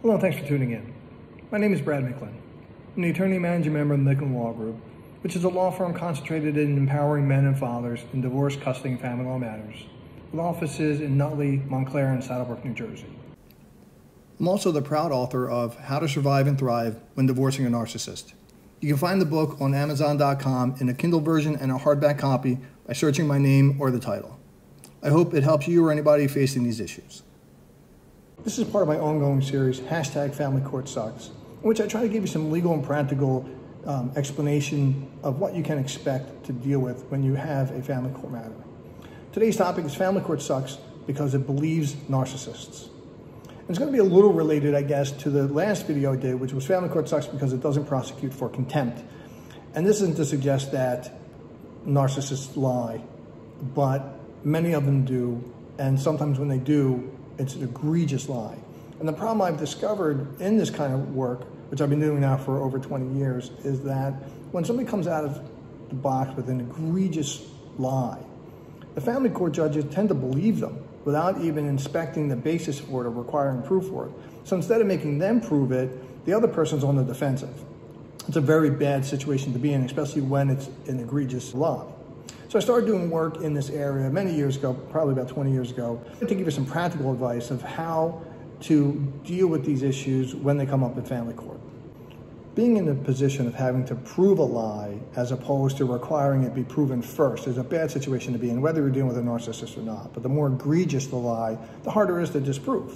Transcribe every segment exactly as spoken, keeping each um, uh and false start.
Hello, thanks for tuning in. My name is Brad Micklin. I'm the attorney managing member of the Micklin Law Group, which is a law firm concentrated in empowering men and fathers in divorce, custody, and family law matters, with offices in Nutley, Montclair, and Saddlebrook, New Jersey. I'm also the proud author of How to Survive and Thrive When Divorcing a Narcissist. You can find the book on Amazon dot com in a Kindle version and a hardback copy by searching my name or the title. I hope it helps you or anybody facing these issues. This is part of my ongoing series, Hashtag Family Court Sucks, in which I try to give you some legal and practical um, explanation of what you can expect to deal with when you have a family court matter. Today's topic is Family Court Sucks because it believes narcissists. And it's going to be a little related, I guess, to the last video I did, which was Family Court Sucks because it doesn't prosecute for contempt. And this isn't to suggest that narcissists lie, but many of them do, and sometimes when they do, it's an egregious lie. And the problem I've discovered in this kind of work, which I've been doing now for over twenty years, is that when somebody comes out of the box with an egregious lie, the family court judges tend to believe them without even inspecting the basis for it or requiring proof for it. So instead of making them prove it, the other person's on the defensive. It's a very bad situation to be in, especially when it's an egregious lie. So I started doing work in this area many years ago, probably about twenty years ago, to give you some practical advice of how to deal with these issues when they come up in family court. Being in the position of having to prove a lie as opposed to requiring it be proven first is a bad situation to be in, whether you're dealing with a narcissist or not. But the more egregious the lie, the harder it is to disprove.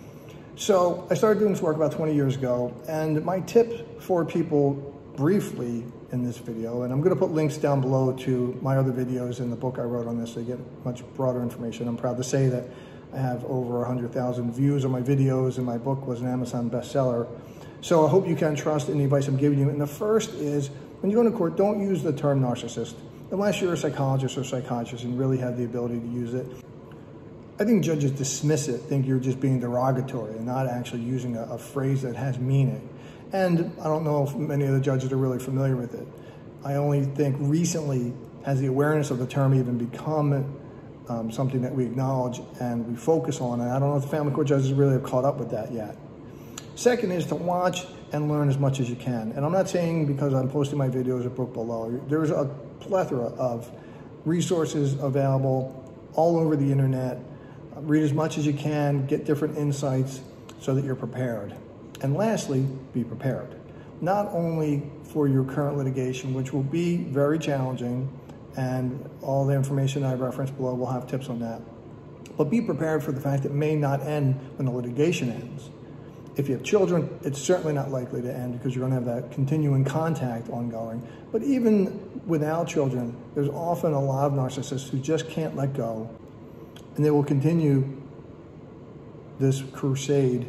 So I started doing this work about twenty years ago, and my tip for people briefly in this video, and I'm going to put links down below to my other videos in the book I wrote on this so you get much broader information. I'm proud to say that I have over one hundred thousand views on my videos, and my book was an Amazon bestseller. So I hope you can trust any advice I'm giving you. And the first is, when you go into court, don't use the term narcissist, unless you're a psychologist or psychiatrist and really have the ability to use it. I think judges dismiss it, think you're just being derogatory and not actually using a, a phrase that has meaning. And I don't know if many of the judges are really familiar with it. I only think recently has the awareness of the term even become um, something that we acknowledge and we focus on. And I don't know if the family court judges really have caught up with that yet. Second is to watch and learn as much as you can. And I'm not saying because I'm posting my videos or book below. There's a plethora of resources available all over the internet. Read as much as you can, get different insights so that you're prepared. And lastly, be prepared. Not only for your current litigation, which will be very challenging, and all the information I referenced below will have tips on that, but be prepared for the fact that it may not end when the litigation ends. If you have children, it's certainly not likely to end because you're going to have that continuing contact ongoing. But even without children, there's often a lot of narcissists who just can't let go, and they will continue this crusade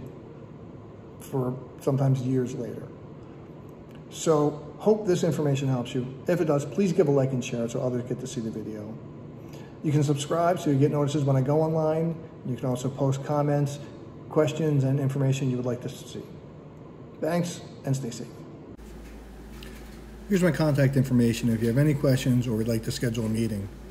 for sometimes years later. So hope this information helps you. If it does, please give a like and share so others get to see the video. You can subscribe so you get notices when I go online. You can also post comments, questions, and information you would like to see. Thanks, and stay safe. Here's my contact information if you have any questions or would like to schedule a meeting.